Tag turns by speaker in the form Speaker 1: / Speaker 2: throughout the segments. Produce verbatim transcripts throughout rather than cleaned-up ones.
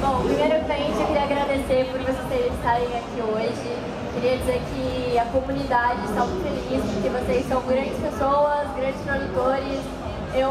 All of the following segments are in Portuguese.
Speaker 1: Bom, primeiramente eu queria agradecer por vocês estarem aqui hoje. Queria dizer que a comunidade está muito feliz porque vocês são grandes pessoas, grandes produtores. Eu,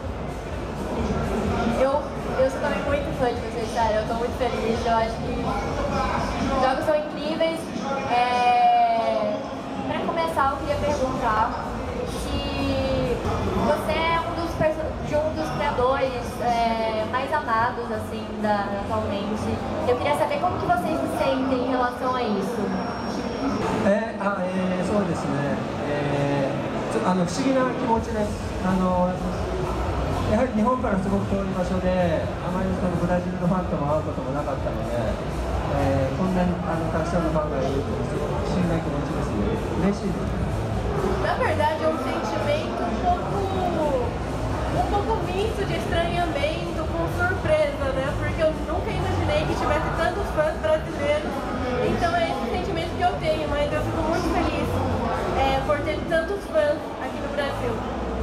Speaker 1: eu, eu sou também muito fã de vocês, sério. Eu estou muito feliz. Eu acho que os jogos são incríveis. É... Para começar, eu queria perguntar se você é um dos, de um dos criadores é, mais amados assim, da, atualmente. Eu queria saber como que vocês se sentem em relação a isso.
Speaker 2: えー、あえー、そうですね、えー、ちょあの不思議な気持ちです。あのやはり日本からすごく遠い場所であまりそのブラジルのファンとも会うこともなかったので、えー、こんなにあのたくさんのファンがいるというすごく不思議な気持ちですね。嬉しいです。
Speaker 3: Na verdade é um sentimento um pouco, um pouco misto de estranhamento com surpresa, né? Porque eu nunca imaginei que tivesse tantos fãs brasileiros. Então é esse sentimento que eu tenho, mas eu fico muito feliz é, por ter tantos fãs aqui no Brasil.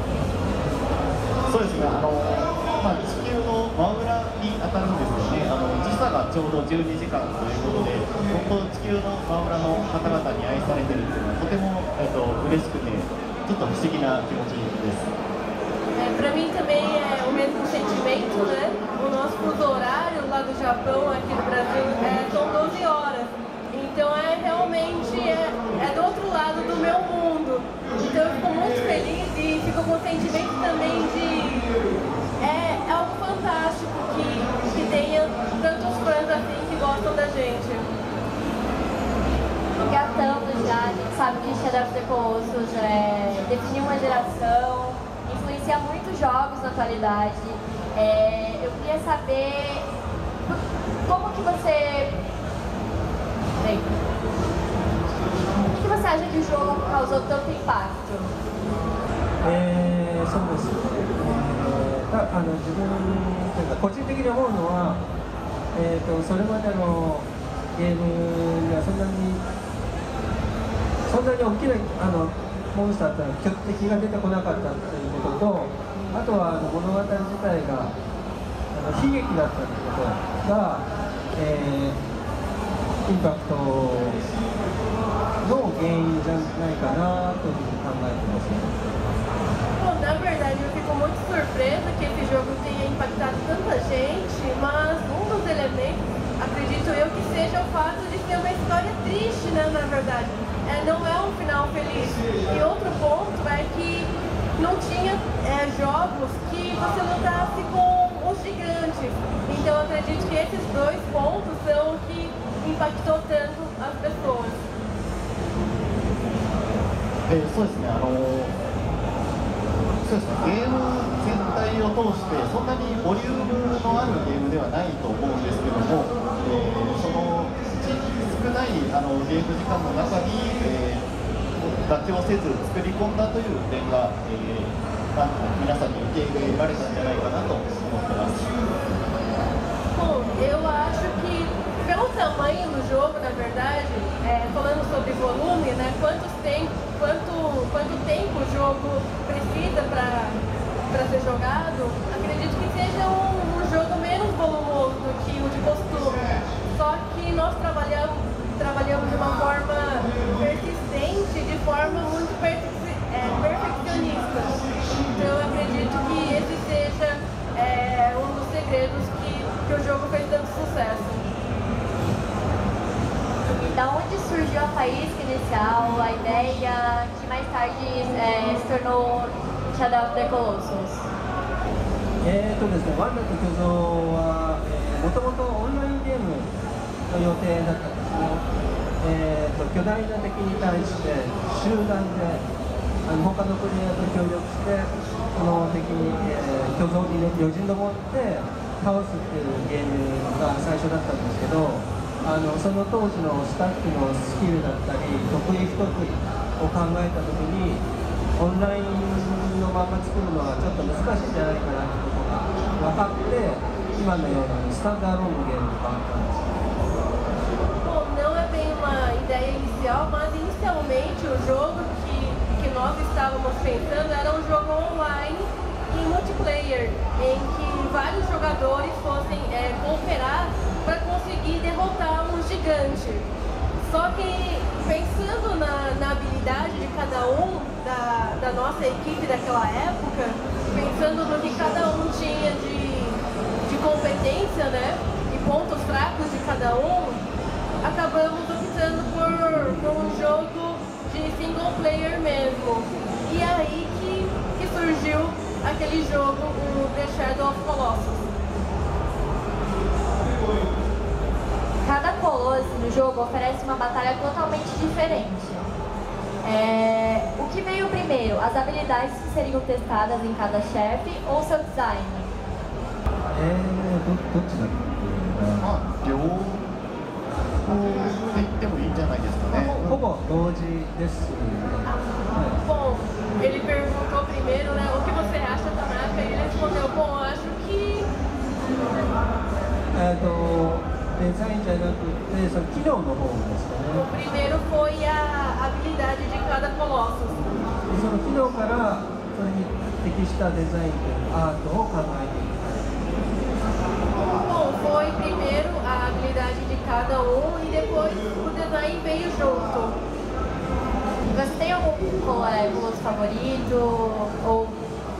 Speaker 4: そうですね、あのまあ、地球の真裏に当たるんですよね。あの時差がちょうどじゅうにじかんということで、本当地球の真裏の方々に愛されてるっていうのはとても、えっと、嬉しくて、ちょっと不思議な気持ちです。
Speaker 3: É, para mim também é o mesmo sentimento, né? O nosso fuso horário lá do Japão, aqui no Brasil, é, são doze horas. Então é realmente é, é do outro lado do meu mundo. Então eu fico muito feliz e fico com o sentimento também de é, é algo fantástico que, que tenha tantos fãs assim que gostam da gente.
Speaker 1: Engatando já, a gente sabe que Shadow of the Colossus é, definiu uma geração, influencia muitos jogos na atualidade. É, eu queria saber como que você... Bem, por que você acha que o jogo causou tanto impacto?
Speaker 2: えー、そうです、えー、たあの自分というか個人的に思うのは、えー、とそれまでのゲームにはそんなにそんなに大きなあのモンスターっていうのは敵が出てこなかったということと、あとはあの物語自体があの悲劇だったということが、えー、インパクトの原因じゃないかなというふうに考えてますね。
Speaker 3: Bom, na verdade eu fico muito surpresa que esse jogo tenha impactado tanta gente, mas um dos elementos, acredito eu, que seja o fato de ser uma história triste, né, na verdade. É, não é um final feliz. E outro ponto é que não tinha é, jogos que você lutasse com os gigantes. Então eu acredito que esses dois pontos são o que impactou tanto as pessoas.
Speaker 4: えー、そうですね、あのそうですね、ゲーム全体を通してそんなにボリュームのあるゲームではないと思うんですけども、えー、その少ないあのゲーム時間の中に、えー、妥協せず作り込んだという点が、えー、なんか皆さんに受け入れられたんじゃないかなと思ってます。
Speaker 3: Bom, eu acho que pelo tamanho do jogo, na verdade, é, falando sobre volume, né, quantos tem, quanto, quanto tempo o jogo precisa para ser jogado, acredito que seja um, um jogo menos volumoso do que o de costume. Só que nós trabalhamos, trabalhamos de uma forma persistente, de forma muito perfe é, perfeccionista. Então eu acredito que esse seja é, um dos segredos que, que o jogo fez tanto sucesso.
Speaker 1: E da onde surgiu a faísca inicial, a ideia que mais tarde é, se tornou Shadow of the Colossus?
Speaker 2: えーとですね、ワンダと巨像はもともとオンラインゲームの予定だったんですね。えーと巨大な敵に対して集団であの他のプレイヤーと協力してその敵に、えー、巨像に、ね、よじ登って倒すっていうゲームが最初だったんですけど、あのその当時のスタッフのスキルだったり得意不得意を考えた時にオンラインのまま作るのはちょっと難しいんじゃないかなってことが分かって今のようなスタンダードのゲームに変わったんです。
Speaker 3: Bom, não é bem uma ideia inicial, mas inicialmente o jogo que, que nós estávamos pensando era um jogo online e multiplayer, em que vários jogadores fossem é, cooperar gigante. Só que pensando na, na habilidade de cada um da, da nossa equipe daquela época, pensando no que cada um tinha de, de competência, né? E pontos fracos de cada um, acabamos optando por, por um jogo de single player mesmo. E é aí que, que surgiu aquele jogo, o The Shadow of Colossus.
Speaker 1: Cada colosso no jogo oferece uma batalha totalmente diferente. É... O que veio primeiro? As habilidades que seriam testadas em cada chefe ou seu design?
Speaker 2: えー、どどっちだっけ
Speaker 4: まあ両方って言ってもいいんじゃないですかね。
Speaker 2: ほほぼ同時ですね。は
Speaker 3: Bom, ele perguntou primeiro, né, o que você acha, Tanaka, e ele respondeu, bom, acho que
Speaker 2: い、えーとデザインじゃなくてその機能の方ですか
Speaker 3: o
Speaker 2: ね。
Speaker 3: primeiro foi a habilidade de cada Colossus.
Speaker 2: でその機能からそれに適したデザインというアートを考えていく。
Speaker 3: Bom, foi primeiro a habilidade de cada um e depois o design veio junto.
Speaker 1: Você tem algum é, colosso favorito? Ou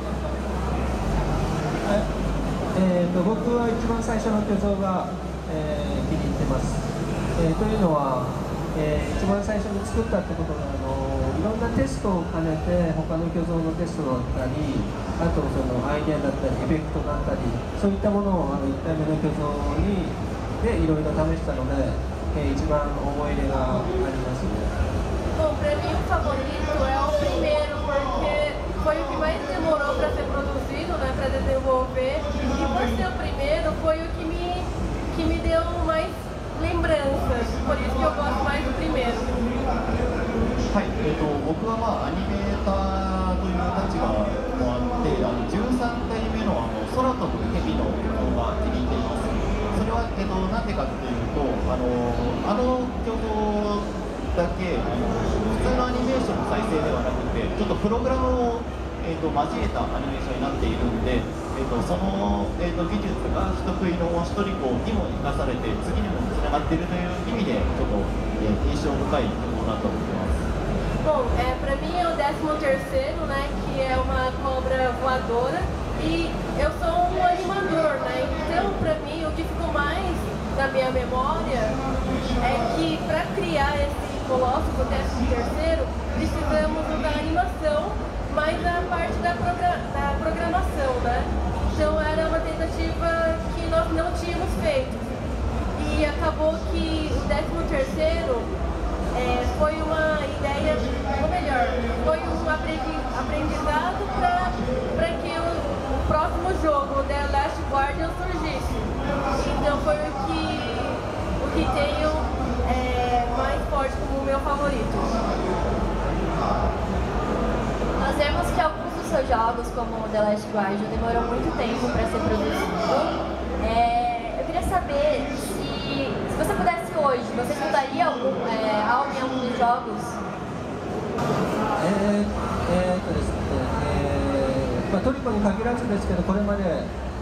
Speaker 2: はいえー、と僕は一番最初の巨像が、えー気に入ってます。えーというのは、えー一番最初に作ったってことがあのいろんなテストを兼ねて他の巨像のテストだったりあとそのアイデアだったりエフェクトだったりそういったものをあのいち体目の巨像にでいろいろ試したので、えー一番思い入れがありますね。
Speaker 3: Bom, pra mim o favorito é o primeiro, porque foi o que mais demorou para ser produzido, né, para desenvolver. E por ser o primeiro, foi o que me, que me deu mais lembranças. Por isso que eu gosto mais do primeiro.
Speaker 4: はい、えー、と僕はまあアニメーターという立場もあってあのじゅうさんたいめのあの空飛ぶ蛇の方が気に入っています。それは、えー、となんでかっていうとあのあの巨像だけあの普通のアニメーションの再生ではなくてちょっとプログラムを、えー、と交えたアニメーションになっているんで、えー、とその、えー、と技術が人食いのおしとり子にも生かされて次にもつながっているという意味でちょっと、えー、印象深いものだと思ってます。
Speaker 3: Bom, é, pra mim é o décimo terceiro, né, que é uma cobra voadora. E eu sou um animador, né, então pra mim o que ficou mais na minha memória é que pra criar esse colosso do décimo terceiro precisamos da animação, mais a parte da, progra da programação, né? Então era uma tentativa que nós não tínhamos feito. E acabou que o décimo terceiro é, foi uma ideia, ou melhor, foi um aprendizado para que o, o próximo jogo, The Last Guardian, surgisse. Então foi o que, o que tenho é, mais forte como o meu favorito.
Speaker 1: nós vemos que alguns dos seus jogos, como The Last Guardian, demorou muito tempo para ser produzido. É, eu queria saber se, se você pudesse hoje, você mudaria algum, é, algo em algum dos jogos?
Speaker 2: えーえーとですね、えーまあ、トリコに限らずですけどこれまで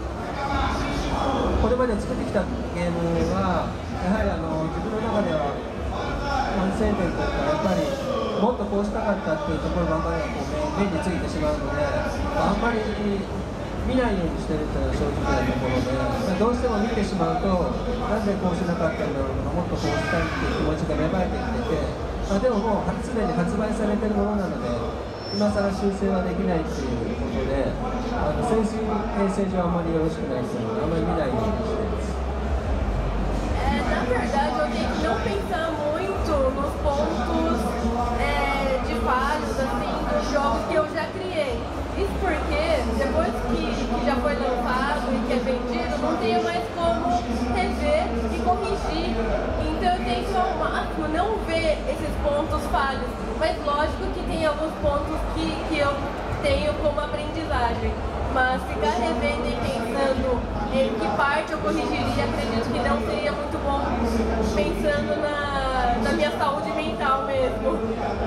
Speaker 2: これまで作ってきたゲームはやはりあの自分の中では反省点というかやっぱりもっとこうしたかったっていうところばかりがこう目についてしまうので、あんまり見ないようにしてるというのは正直なところで、どうしても見てしまうとなんでこうしなかったんだろうとかもっとこうしたいっていう気持ちが芽生えてきてて、まあ、でももうすでに発売されてるものなので今更修正はできないっていうことで、あの精神衛生上あんまりよろしくないっていうのであんまり見ないようにしてます。
Speaker 3: É, na verdade, eu tenho que não pensar muito nos pontos é, de falhos assim, dos jogos que eu já criei. Isso porque, depois que, que já foi lançado e que é vendido, não tenho mais como rever e corrigir. Então eu tento ao máximo não ver esses pontos falhos. Mas lógico que tem alguns pontos que, que eu tenho como aprendizagem. Mas ficar revendo e pensando em que parte eu corrigiria, acredito que não seria muito bom, pensando na, na minha saúde mental mesmo.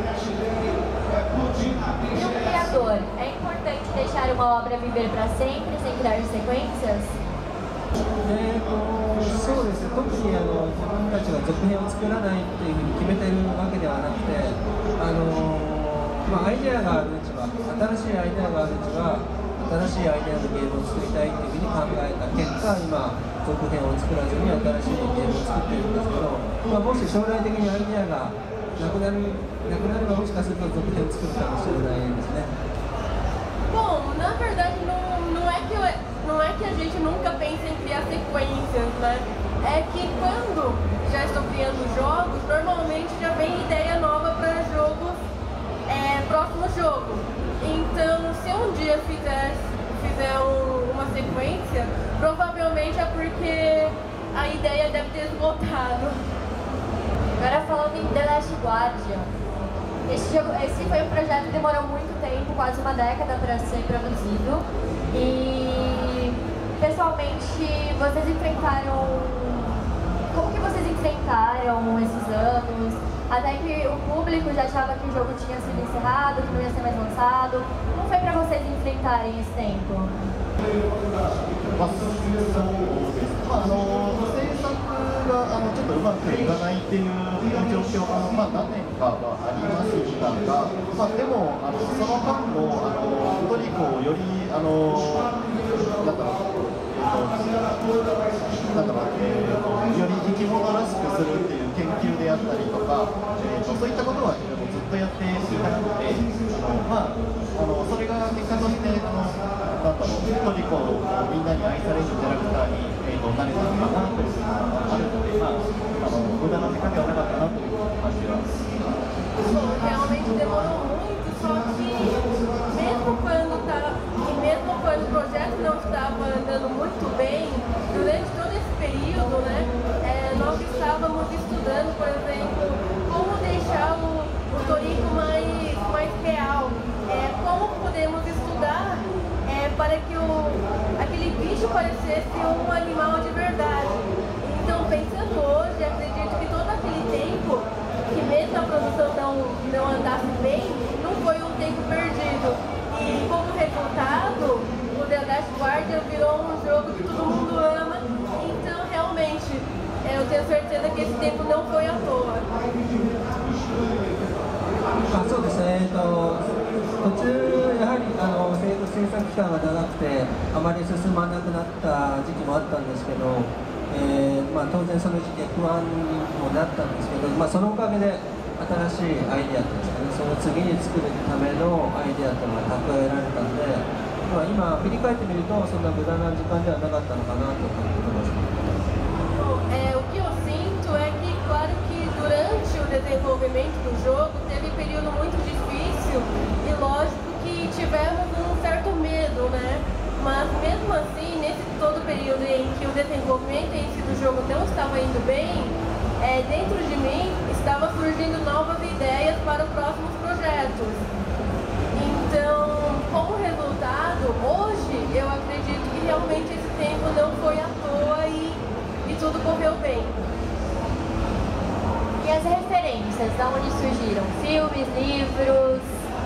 Speaker 1: E um criador, é importante deixar uma obra viver para sempre, sem criar sequências?
Speaker 2: えーとそうですね、特にあの自分たちが続編を作らないっていうふうに決めてるわけではなくて、あのーまあ、アイデアがあるうちは、新しいアイデアがあるうちは新しいアイデアのゲームを作りたいっていうふうに考えた結果、今続編を作らずに新しいゲームを作っているんですけど、まあ、もし将来的にアイデアがなくなるなくなれば、もしかすると続編を作るかもしれないですね。
Speaker 3: Bom, na verdade não, não, é que eu, não é que a gente nunca pensa em criar sequências, né? É que quando já estou criando jogos, normalmente já vem ideia nova para jogos, é, próximo jogo. Então, se um dia fizer, fizer um, uma sequência, provavelmente é porque a ideia deve ter esgotado.
Speaker 1: Agora falando em The Last Guardian, esse, jogo, esse foi um projeto que demorou muito tempo, quase uma década para ser produzido. E pessoalmente, vocês enfrentaram... Como que vocês enfrentaram esses anos? Até que o público já achava que o jogo tinha sido encerrado, que não ia ser mais lançado. Como foi para vocês enfrentarem esse tempo?
Speaker 4: まあ、そうですまあ、あの制作があのちょっとうまくいかないっていう状況が、まあ、何年かはありましたが、まあ、でもあのその間もあのトリコをよりあのなんだろう、えーとなんだろう、えーと、より生き物らしくするっていう研究であったりとか、えーと、そういったことは、えーと、ずっとやっていたので、あのまあ、あのそれが結果としてあのなんだろう、トリコをみんなに愛されるキャラクターに、えー、となれたのかなというのがあるので、まあ、あの無駄な時間ではなかったなという感じは。
Speaker 3: Bom, realmente demorou muito, só que mesmo quando tá, e mesmo quando o projeto não estava andando muito bem, durante todo esse período, né, é, nós estávamos estudando, por exemplo, como deixar o, o Toriko mais, mais real, é, como podemos estudar é, para que o, aquele bicho parecesse um animal de verdade. Então, pensando hoje, acredito que todo aquele tempo, que mesmo a produção não, não andasse bem, não foi um tempo perdido. E como resultado, o The Last Guardian virou um jogo que todo mundo ama. Então, realmente, eu tenho certeza que esse tempo não foi à toa.
Speaker 2: あ、そうですね、えっと、途中、やはりあの制作期間が長くて、あまり進まなくなった時期もあったんですけど、えーまあ、当然その時期不安にもなったんですけど、まあ、そのおかげで新しいアイデアというかね、その次に作るためのアイデアというのが蓄えられたので、まあ、今振り返ってみるとそんな無駄な時間ではなかったのかなと思ってます。
Speaker 3: É, o que eu sinto é que, claro que durante o desenvolvimento do jogo teve período muito difícil e lógico que tivemos um certo medo, né? Mas mesmo assim, nesse todo período em que o desenvolvimento em si do jogo não estava indo bem, é, dentro de mim estava surgindo novas ideias para os próximos projetos. Então, como resultado, hoje eu acredito que realmente esse tempo não foi à toa e, e tudo correu bem.
Speaker 1: E as referências, de onde surgiram? Filmes, livros?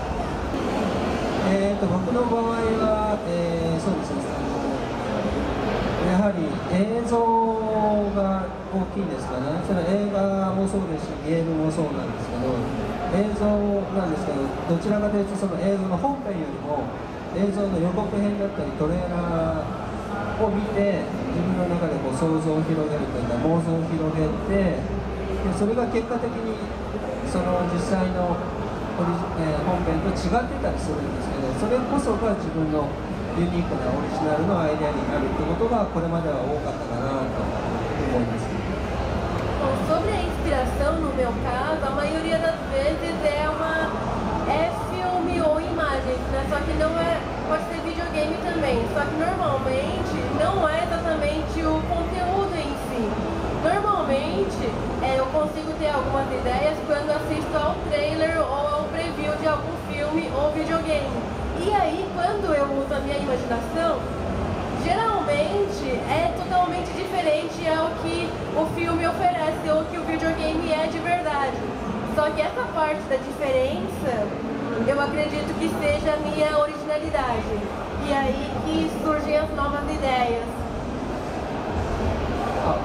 Speaker 2: えー、と僕の場合は、えー、そうですね、やはり映像が大きいですかね。それは映画もそうですし、ゲームもそうなんですけど、映像なんですけど、どちらかというとその映像の本編よりも映像の予告編だったりトレーラーを見て、自分の中でこう想像を広げるというか妄想を広げて、でそれが結果的にその実際のオリジ、えー、本編と違ってたりするんですけど、それこそが自分のユニークなオリジナルのアイデアになるってことがこれまでは多かったかなと思います。
Speaker 3: Bom, sobre a inspiração, no meu caso, a maioria das vezes é uma é filme ou imagens, né? Só que não é, pode ser videogame também. Só que normalmente não é exatamente o conteúdo em si. Normalmente é, eu consigo ter algumas ideias quando assisto ao trailer ou ao preview de algum filme ou videogame. E aí, quando eu uso a minha imaginação, geralmente é totalmente diferente ao que o filme oferece ou que o videogame é de verdade. Só que essa parte da diferença, eu acredito que seja a minha originalidade. E aí que surgem as novas ideias.
Speaker 2: あ、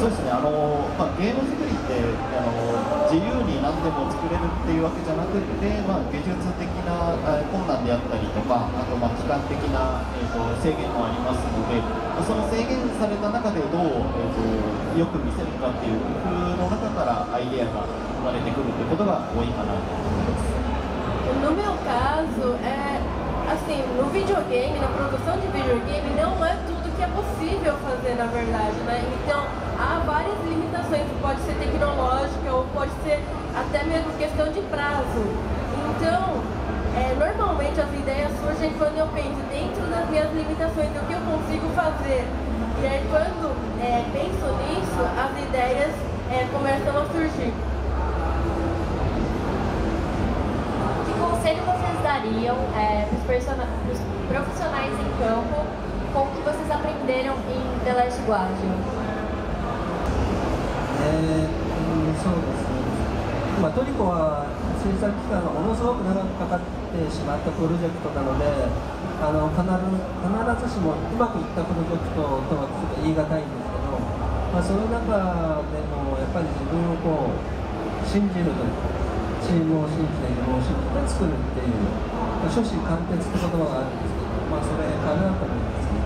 Speaker 4: そうですね、あのまあ、ゲーム作りってあの自由に何でも作れるっていうわけじゃなくて、まあ、技術的な困難であったりとか、あとまあ期間的な、えー、と制限もありますので、その制限された中でどう、えー、とよく見せるかっていう工夫の中からアイデアが生まれてくるってことが多いかなと思います。
Speaker 3: No meu caso, é assim, no videogame, na produção de videogame, não é tudo que é possível fazer, na verdade, né? Então, há várias limitações, pode ser tecnológica ou pode ser até mesmo questão de prazo. Então, é, normalmente as ideias surgem quando eu penso dentro das minhas limitações, do que eu consigo fazer. E aí, quando é, penso nisso, as ideias é, começam a surgir.
Speaker 1: Que conselho vocês dariam é, para os profissionais em campo com o que vocês aprenderam em The Last Guardian?
Speaker 2: えーうん、そうですね、まあ、トリコは制作期間がものすごく長くかかってしまったプロジェクトなので、あの必ず必ずしもうまくいったプロジェクトとはちょっと言い難いんですけど、まあ、その中でもやっぱり自分をこう信じるというか、チームを信じて自分を信じて作るっていう、まあ、初心貫徹って言葉があるんですけど、まあ、それかなと思いますね。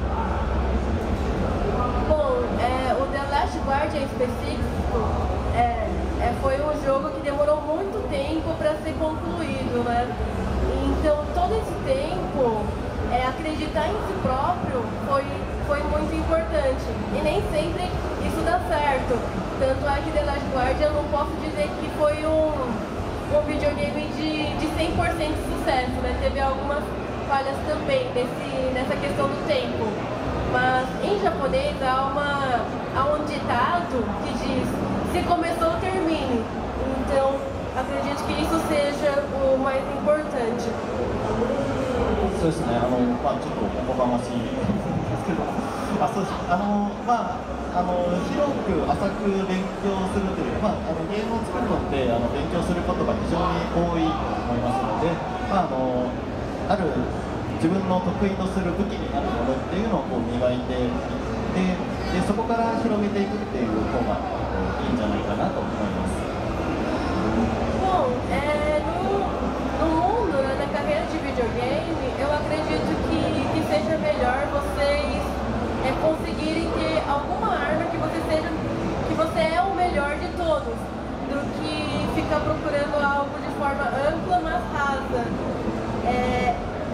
Speaker 3: Bom, é, o The Last Guardian em específico é, é, foi um jogo que demorou muito tempo para ser concluído, né? Então, todo esse tempo, é, acreditar em si próprio foi, foi muito importante. E nem sempre isso dá certo. Tanto é que The Last Guardian, eu não posso dizer que foi um... um videogame de, de cem por cento de sucesso, né? Teve algumas falhas também nesse, nessa questão do tempo. Mas em japonês há, uma, há um ditado que diz: se começou, termine. Então acredito que isso seja o mais importante.
Speaker 4: そうですね、あのまあ、ちょっとおこがましいですけど、あそうあのまああの広く浅く勉強するという、まあ、あのゲームを作るのってあの勉強することが非常に多いと思いますので、まあ、あのある自分の得意とする武器になるものっていうのをこう磨いていってで、そこから広げていくっていう方がいいんじゃないかなと思います。
Speaker 3: Bom, é, no, no mundo, né, na carreira de videogame, eu acredito que, que seja melhor vocês é, conseguirem ter alguma arma que você seja, que você é o melhor de todos, do que ficar procurando algo de forma ampla, mas rasa. É,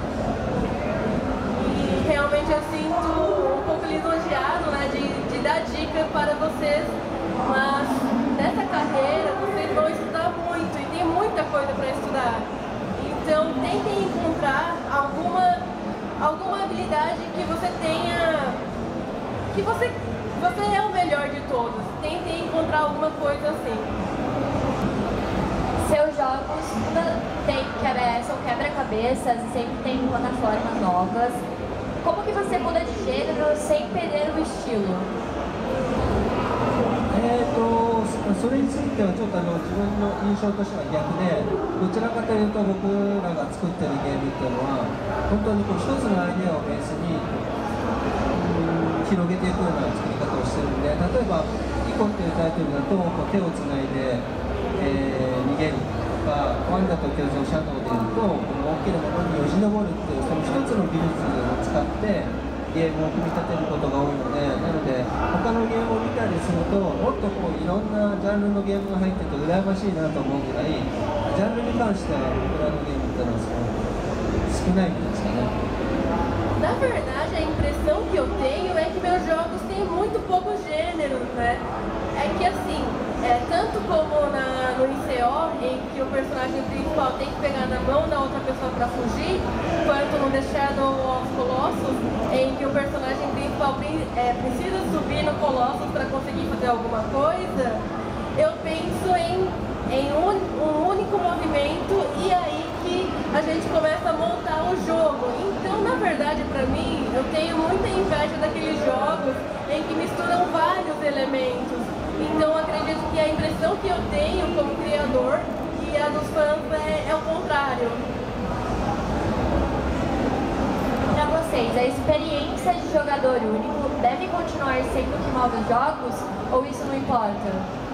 Speaker 3: e realmente eu sinto um pouco lisonjeado, né, de, de dar dica para vocês, mas nessa carreira vocês vão estudar muito e tem muita coisa para estudar. Então tentem encontrar alguma, alguma habilidade que você tenha, que você, você é o melhor de todos. Tentem encontrar alguma coisa assim.
Speaker 1: Seus jogos tem quebra, são quebra-cabeças e sempre tem plataformas novas. Como que você muda de gênero sem perder o estilo?
Speaker 2: えーとそれについてはちょっとあの自分の印象としては逆で、どちらかというと僕らが作ってるゲームっていうのは本当にこう一つのアイデアをベースにうん広げていくような作り方をしてるんで、例えば「イコ」っていうタイトルだとこう手をつないで、えー、逃げるとか、ワンダと巨像シャドウでいうとこの大きなものによじ登るっていうその一つの技術を使ってゲームを組み立てることが多いので、なので他のゲームを見たりするともっとこういろんなジャンルのゲームが入ってて羨ましいなと思うぐらい、ジャンルに関しては僕らのゲームっていうのはすごい少ないんですかね。
Speaker 3: Na verdade, a impressão que eu tenho é que meus jogos têm muito pouco gênero, né? É que assim, é, tanto como na, no I C O, em que o personagem principal tem que pegar na mão da outra pessoa para fugir, quanto no The Shadow of Colossus, em que o personagem principal é, precisa subir no Colossus para conseguir fazer alguma coisa, eu penso em, em um, um único movimento e aí que a gente começa a montar o jogo. Então, na verdade, para mim, eu tenho muita inveja daqueles jogos em que misturam vários elementos. Então, acredito que a impressão que eu tenho como criador e a dos fãs é, é o contrário.
Speaker 1: Para vocês, a experiência de jogador único deve continuar sendo o que move os jogos ou isso não importa?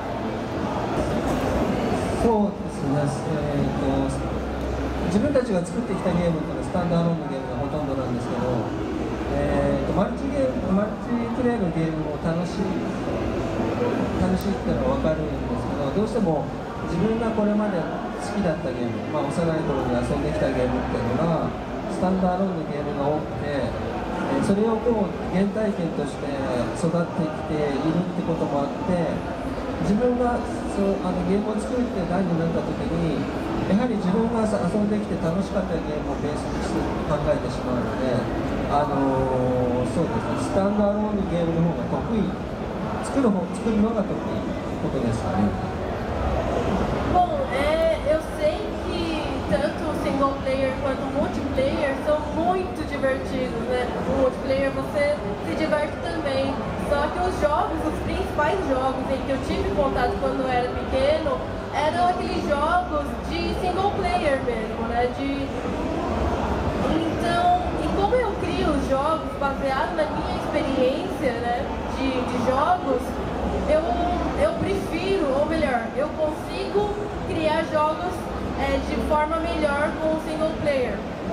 Speaker 2: そうですね、えーと、自分たちが作ってきたゲームというのはスタンダードローンのゲームがほとんどなんですけど、えーと、マルチゲーム、マルチプレイのゲームも楽しい楽しいっていうのは分かるんですけど、どうしても自分がこれまで好きだったゲーム、まあ、幼い頃に遊んできたゲームっていうのがスタンダードローンのゲームが多くて、えー、それをこう原体験として育ってきているってこともあって、自分がそうあのゲームを作るって段になった時にやはり自分が遊んできて楽しかったゲームをベースにして考えてしまうので、あのー、そうですね、スタンダードローンのゲームの方が得意、作る方作るのが得意ことですかね。
Speaker 3: Bom, é, eu sei que tanto o single player quanto o multiplayer são muito divertidos, né? O multiplayer você se diverte também. Só que os jogos, os principais jogos em que eu tive contato quando eu era pequeno, eram aqueles jogos de single player mesmo, né? De... Então, e como eu crio os jogos baseados na minha experiência, né, de, de jogos, eu, eu prefiro, ou melhor, eu consigo criar jogos é, de forma melhor com o single player.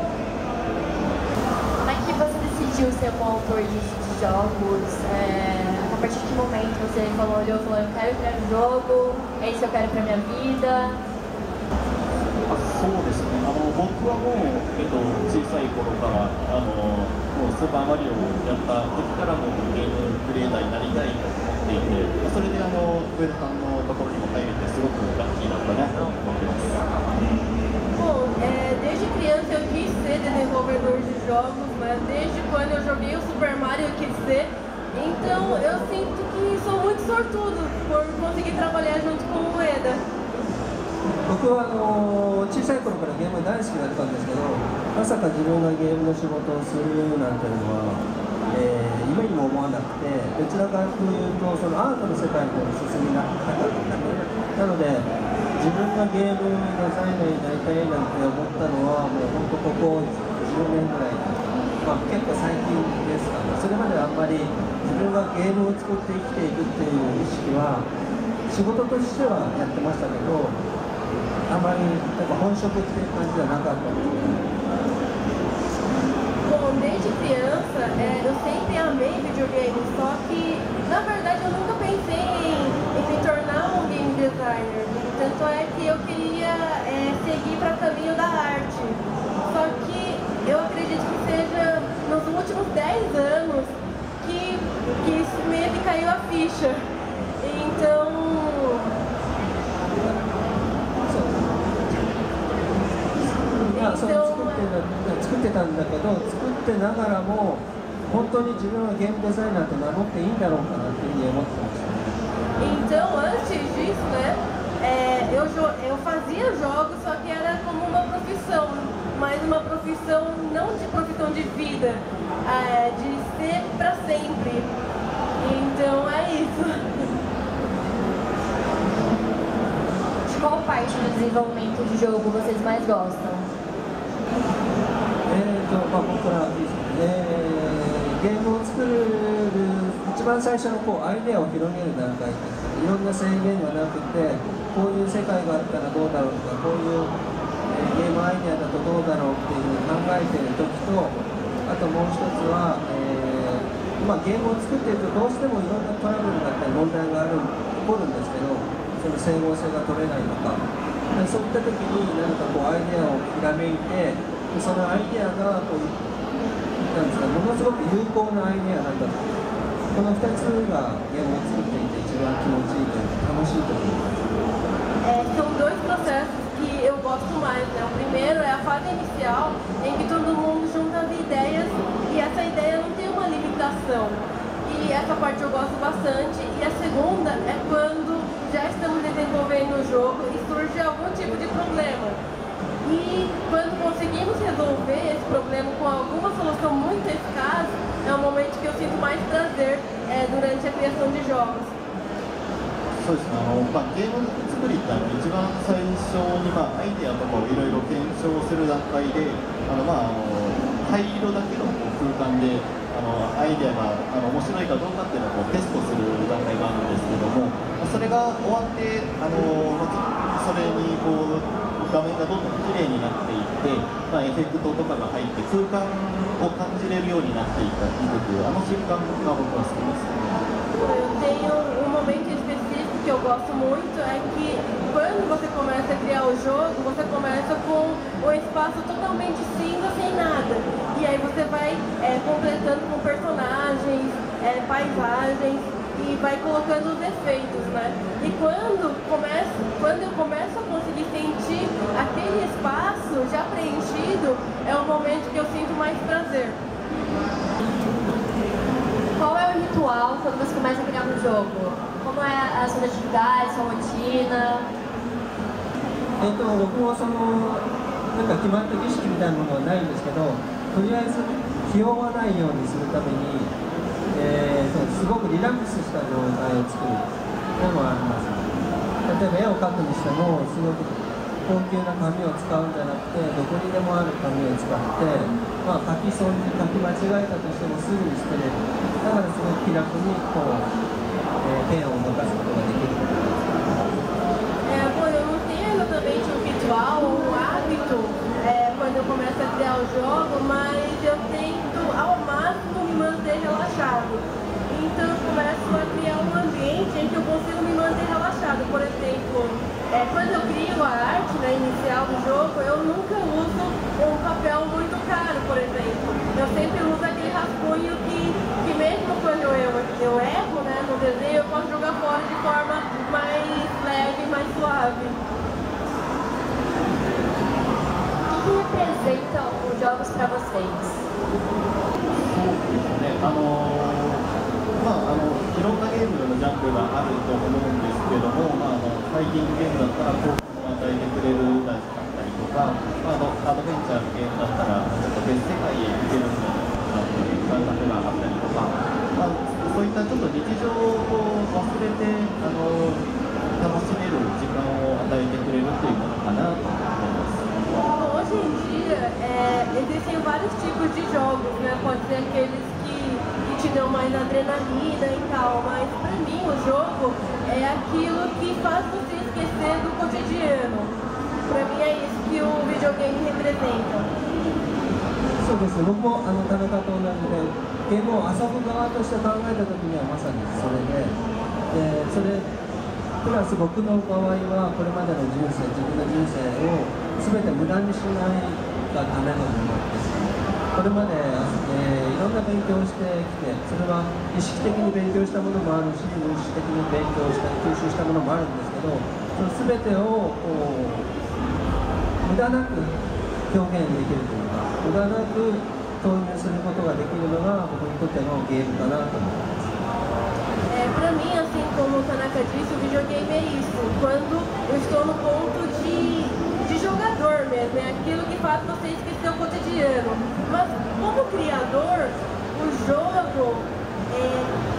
Speaker 1: Como é que você decidiu ser um autor de, de jogos? É, a partir de que momento você falou, olhou e falou, eu quero criar um jogo, é isso que eu quero pra minha vida?
Speaker 4: そうですね、あの僕はもう、えっと、小さい頃からあのもうスーパーマリオをやった時からもうゲームクリエイターになりたいと思っていて、それであの上田さんのところにも入れてすごくラッキーだったなと思ってます。
Speaker 3: Bom, é, desde criança eu quis ser desenvolvedor de jogos, né? Desde quando eu joguei o Super Mario eu quis ser. Então eu sinto que sou muito sortudo por conseguir trabalhar junto com o Ueda.
Speaker 2: 僕はあの小さい頃からゲーム大好きだったんですけど、まさか自分がゲームの仕事をするなんていうのは、えー、夢にも思わなくて、どちらかというとそのアートの世界の方に進みなかったので、なので自分がゲームデザイナーになりたいなんて思ったのはもう本当ここじゅうねんぐらい、まあ、結構最近ですかね。それまではあんまり自分がゲームを作って生きていくっていう意識は仕事としてはやってましたけど、あまりなんか本職っていう感じじゃなかったので。
Speaker 3: Bom, desde criança é, eu sempre amei videogame, só que na verdade eu nunca pensei em, em me tornar um game designer. Tanto é que eu queria é, seguir para o caminho da arte. Só que eu acredito que seja nos últimos dez anos que, que isso meio que caiu a ficha. Então...
Speaker 2: まあ、その作って作ってたんだけど、作ってながらも本当に自分はゲームデザイナーと名乗っていいんだろうかなっていうふうに思ってました。
Speaker 3: Então, antes disso, né, é, eu, eu fazia jogos, só que era como uma profissão, mas uma profissão não de profissão de vida, é, de ser para sempre. Então, é isso.
Speaker 1: De qual parte do desenvolvimento de jogo vocês mais gostam?
Speaker 2: えーとまあ、僕ら、えー、ゲームを作る一番最初のこうアイデアを広げる段階です。いろんな制限がなくて、こういう世界があったらどうだろうとか、こういう、えー、ゲームアイデアだとどうだろうっていうふうに考えている時と、あともう一つは、えーまあ、ゲームを作っているとどうしてもいろんなトラブルだったり問題がある起こるんですけど、その整合性が取れないとか、そういった時に何かこうアイデアをひらめいて、そのアイデアがこうなんですか、ものすごく有効なアイデアなんだと、このふたつがゲームを作っていて一番気持ちいいというか楽しいと思います。
Speaker 3: É, são dois processos que eu gosto mais, né? O primeiro é a fase inicial, em que todo mundo junta as ideias e essa ideia não tem uma limitação. E essa parte eu gosto bastante. E a segunda é quando já estamos desenvolvendo o jogo e surge algum tipo de problema. E quando conseguimos resolver esse problema com alguma solução muito eficaz, é o momento que eu sinto mais prazer é, durante a criação de jogos.
Speaker 4: そうですね、あのまあ、ゲーム作りってあの一番最初に、まあ、アイデアとかをいろいろ検証する段階で、あの、まあ、あの灰色だけのこう空間でああのアイデアがあの面白いかどうかっていうのをこうテストする段階があるんですけども、それが終わってあのそれにこう画面がどんどん綺麗になっていって、まあ、エフェクトとかが入って空間を感じれるようになっていくというあの瞬間が僕は好きです。
Speaker 3: Eu tenho um momento específico que eu gosto muito, é que quando você começa a criar o jogo, você começa com um espaço totalmente cinza, sem nada. E aí você vai é, completando com personagens, é, paisagens e vai colocando os efeitos, né? E quando, começa, quando eu começo a conseguir sentir aquele espaço já preenchido, é o momento que eu sinto mais prazer.
Speaker 1: Qual é o ritual quando você começa a criar um jogo? Como é a sua atividade, sua rotina?
Speaker 2: えっと、僕もそのなんか決まった儀式みたいなものはないんですけど、とりあえず気負わないようにするために、えー、そうすごくリラックスした状態を作るのもあります。例えば絵を描くにしてもすごく高級な紙を使うんじゃなくて、どこにでもある紙を使って、まあ、書き損じ書き間違えたとしてもすぐに捨てれる。だからすごく気楽にこう、えー、ペンを動かすことができる。
Speaker 3: É, bom, eu não tenho exatamente um ritual ou um hábito é, quando eu começo a criar o jogo, mas eu tento ao máximo me manter relaxado. Então eu começo a criar um ambiente em que eu consigo me manter relaxado. Por exemplo, é, quando eu crio a arte, né, inicial do jogo, eu nunca uso um papel muito caro, por exemplo. Eu sempre uso aquele rascunho que, que mesmo quando eu, eu erro, né, no desenho, eu posso jogar fora de forma mais leve, mais suave.
Speaker 1: O que representam os jogos para vocês?
Speaker 4: ね、あのまあ、あのいろんなゲームのジャンルがあると思うんですけども、まあ、あのファイティングゲームだったら幸福を与えてくれるだったりとか、まあ、あのアドベンチャーのゲームだったらちょっと別世界へ行けるみたいな感覚があったりとか、まあ、そういったちょっと日常を忘れてあの楽しめる時間を与えてくれるというものかなと思います。
Speaker 3: Hoje em dia, é, existem vários tipos de jogos, né? Pode ser aqueles que, que te dão mais adrenalina e tal, mas pra mim o jogo é aquilo que faz você esquecer do cotidiano. Pra mim é isso que o videogame representa.
Speaker 2: そうですね、僕もあの田中と同じで、ゲームを遊ぶ側として考えたときにはまさにそれで、でそれプラス僕の場合はこれまでの人生、自分の人生を全て無駄にしないがためのものです。これまで、えー、いろんな勉強をしてきて、それは意識的に勉強したものもあるし、無意識的に勉強した吸収したものもあるんですけど、その全てをこう無駄なく表現できるというか、無駄なく投入することができるのが僕にとってのゲームかなと思います。
Speaker 3: É, pra mim, assim como o Tanaka disse, o videogame é isso. Quando eu estou no ponto de, de jogador mesmo, é aquilo que faz você esquecer o cotidiano. Mas como criador, o jogo é...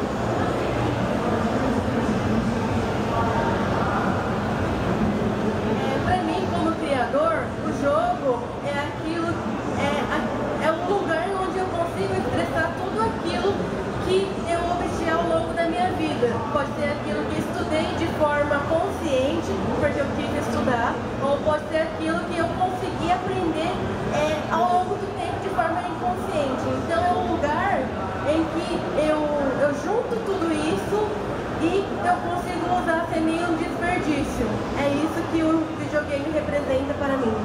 Speaker 3: O jogo é aquilo, é, é um lugar onde eu consigo expressar tudo aquilo que eu obtive ao longo da minha vida. Pode ser aquilo que estudei de forma consciente, porque eu quis estudar, ou pode ser aquilo que eu consegui aprender é, ao longo do tempo de forma inconsciente. Então é um lugar em que eu, eu junto tudo isso e eu consigo usar sem nenhum desperdício. É isso que o videogame representa para mim.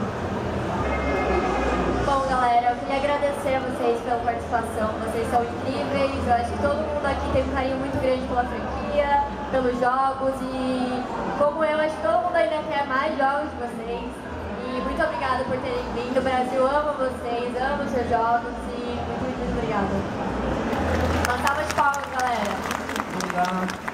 Speaker 1: Bom, galera, eu queria agradecer a vocês pela participação. Vocês são incríveis. Eu acho que todo mundo aqui tem um carinho muito grande pela franquia, pelos jogos e, como eu, acho que todo mundo ainda quer mais jogos de vocês. E muito obrigada por terem vindo. O Brasil ama vocês, ama os seus jogos e muito, muito, muito obrigada. Uma salva de palmas, galera.
Speaker 2: Obrigado.